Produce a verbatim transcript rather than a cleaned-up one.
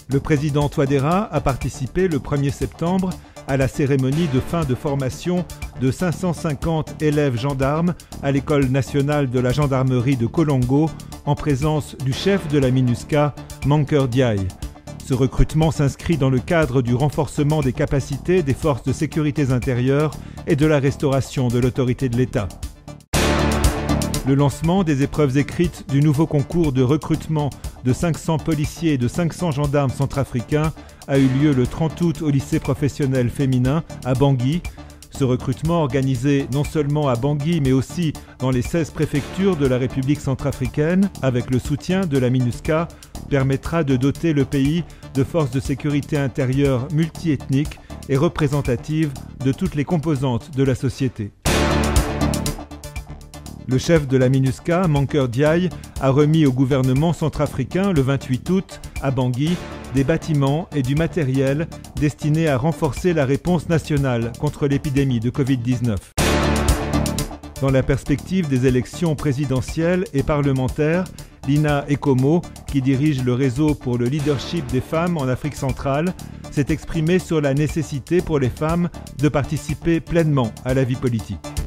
Le président Touadéra a participé le premier septembre à la cérémonie de fin de formation de cinq cent cinquante élèves gendarmes à l'École nationale de la gendarmerie de Kolongo en présence du chef de la MINUSCA, Mankeur Ndiaye. Ce recrutement s'inscrit dans le cadre du renforcement des capacités des forces de sécurité intérieure et de la restauration de l'autorité de l'État. Le lancement des épreuves écrites du nouveau concours de recrutement de cinq cents policiers et de cinq cents gendarmes centrafricains a eu lieu le trente août au lycée professionnel féminin à Bangui. Ce recrutement, organisé non seulement à Bangui mais aussi dans les seize préfectures de la République centrafricaine, avec le soutien de la MINUSCA, permettra de doter le pays de forces de sécurité intérieure multiethniques et représentatives de toutes les composantes de la société. Le chef de la MINUSCA, Mankeur Ndiaye, a remis au gouvernement centrafricain le vingt-huit août, à Bangui, des bâtiments et du matériel destinés à renforcer la réponse nationale contre l'épidémie de Covid dix-neuf. Dans la perspective des élections présidentielles et parlementaires, Lina Ekomo, qui dirige le réseau pour le leadership des femmes en Afrique centrale, s'est exprimée sur la nécessité pour les femmes de participer pleinement à la vie politique.